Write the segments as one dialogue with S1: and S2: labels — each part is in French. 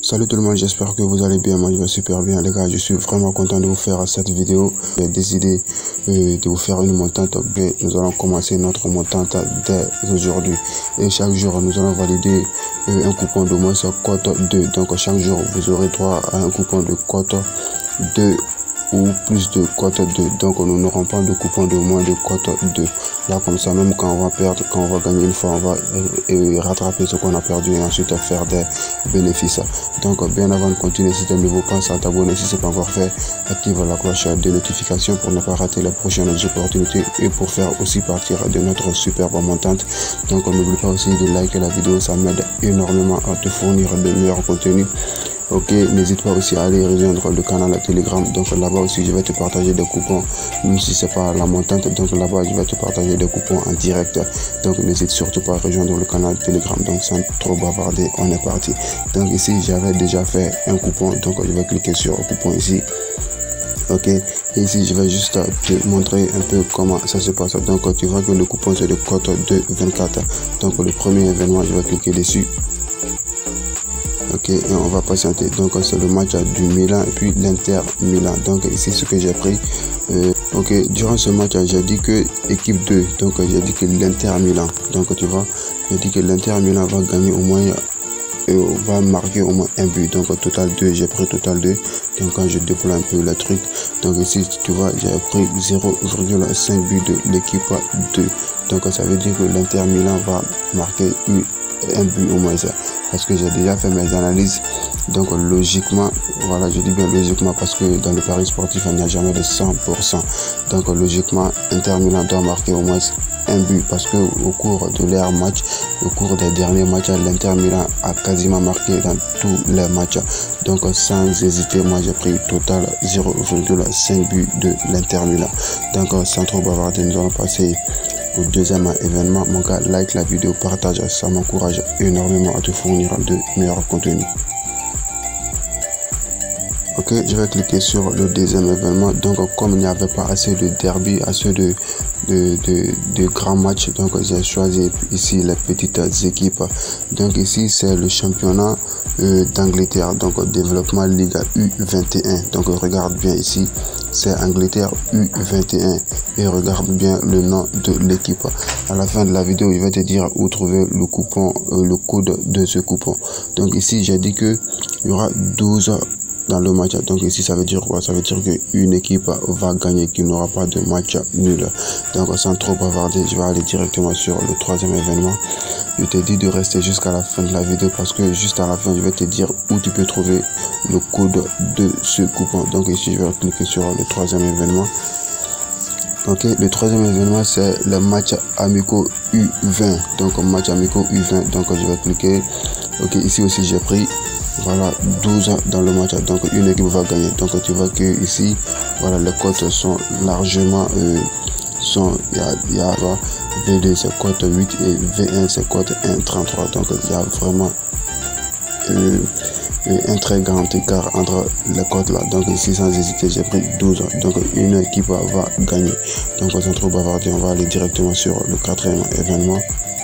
S1: Salut tout le monde, j'espère que vous allez bien. Moi je vais super bien les gars, je suis vraiment content de vous faire cette vidéo. J'ai décidé de vous faire une montante. Nous allons commencer notre montante dès aujourd'hui. Et chaque jour nous allons valider un coupon de moins cote 2. Donc chaque jour vous aurez droit à un coupon de cote 2 ou plus de cote 2. Donc nous n'aurons pas de coupon de moins de cote 2. Là comme ça, même quand on va perdre, quand on va gagner une fois, on va rattraper ce qu'on a perdu et ensuite faire des bénéfices. Donc bien avant de continuer, si tu es nouveau, pense à t'abonner si ce n'est pas encore fait. Active la cloche de notification pour ne pas rater les prochaines opportunités et pour faire aussi partir de notre superbe montante. Donc n'oublie pas aussi de liker la vidéo, ça m'aide énormément à te fournir de meilleurs contenus. Ok, n'hésite pas aussi à aller rejoindre le canal Telegram. Donc là-bas aussi je vais te partager des coupons, même si c'est pas la montante. Donc là-bas je vais te partager des coupons en direct. Donc n'hésite surtout pas à rejoindre le canal Telegram. Donc sans trop bavarder, on est parti. Donc ici j'avais déjà fait un coupon, donc je vais cliquer sur le coupon ici. Ok, et ici je vais juste te montrer un peu comment ça se passe. Donc tu vois que le coupon c'est de cote 2,24. Donc le premier événement, je vais cliquer dessus. Ok, et on va patienter. Donc c'est le match du Milan et puis l'Inter Milan. Donc ici ce que j'ai pris, ok, durant ce match j'ai dit que équipe 2, donc j'ai dit que l'Inter Milan, donc tu vois, j'ai dit que l'Inter Milan va gagner au moins, va marquer au moins un but. Donc total 2, j'ai pris total 2. Donc quand je déploie un peu le truc, donc ici tu vois j'ai pris 0,5 but de l'équipe 2. Donc ça veut dire que l'Inter Milan va marquer un but au moins, ça parce que j'ai déjà fait mes analyses. Donc logiquement, voilà, je dis bien logiquement parce que dans le pari sportif il n'y a jamais de 100%. Donc logiquement Inter Milan doit marquer au moins un but parce que au cours de leur match, au cours des derniers matchs, l'Inter Milan a quasiment marqué dans tous les matchs. Donc sans hésiter, moi j'ai pris total 0,5 but de l'Inter Milan. Donc sans trop bavarder, nous allons passer au deuxième événement. Mon gars, like la vidéo, partage, ça m'encourage énormément à te fournir de meilleurs contenus. Ok, je vais cliquer sur le deuxième événement. Donc comme il n'y avait pas assez de derby, assez de grands matchs, donc j'ai choisi ici les petites équipes. Donc ici c'est le championnat d'Angleterre, donc développement Liga U21. Donc regarde bien ici, c'est Angleterre U21 et regarde bien le nom de l'équipe. À la fin de la vidéo, je vais te dire où trouver le coupon, le code de ce coupon. Donc ici j'ai dit que il y aura 12 dans le match. Donc ici ça veut dire quoi? Ça veut dire qu'une équipe va gagner, qu'il n'aura pas de match nul. Donc sans trop bavarder, je vais aller directement sur le troisième événement. Je te dis de rester jusqu'à la fin de la vidéo parce que juste à la fin je vais te dire où tu peux trouver le code de ce coupon. Donc ici je vais cliquer sur le troisième événement. Ok, le troisième événement c'est le match amicaux U20. Donc match amicaux U20, donc je vais cliquer. Ok, ici aussi j'ai pris, voilà, 12 dans le match, donc une équipe va gagner. Donc tu vois que ici, voilà, les cotes sont largement, il y a V2 c'est cote 8 et V1 c'est cote 1,33. donc il y a vraiment un très grand écart entre les cotes là. Donc ici sans hésiter j'ai pris 12, donc une équipe va gagner. Donc sans trop bavarder, on va aller directement sur le quatrième événement.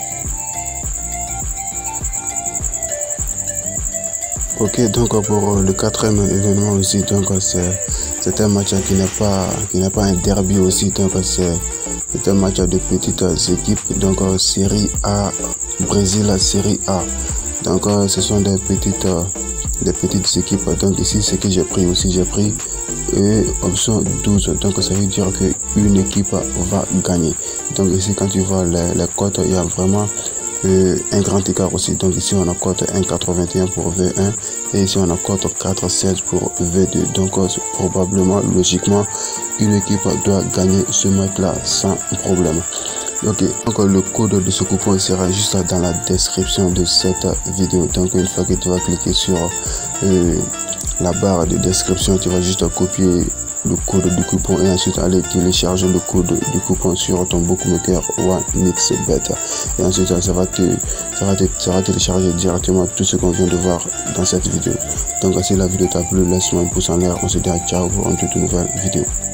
S1: Ok, donc pour le quatrième événement aussi, donc c'est un match qui n'est pas un derby aussi. Donc c'est un match de petites équipes. Donc série A, Brésil, série A. Donc ce sont des petites équipes. Donc ici ce que j'ai pris aussi, j'ai pris option 12. Donc ça veut dire que une équipe va gagner. Donc ici quand tu vois les cotes, il y a vraiment un grand écart aussi. Donc ici on a cote 1,81 pour V1 et ici on a cote 4,16 pour V2. Donc probablement, logiquement, une équipe doit gagner ce match là sans problème. Ok, donc le code de ce coupon sera juste dans la description de cette vidéo. Donc une fois que tu vas cliquer sur la barre de description, tu vas juste copier le code du coupon et ensuite aller télécharger le code du coupon sur ton bookmaker OneXBet. Et ensuite ça va télécharger directement tout ce qu'on vient de voir dans cette vidéo. Donc si la vidéo t'a plu, laisse-moi un pouce en l'air. On se dit à ciao pour une toute nouvelle vidéo.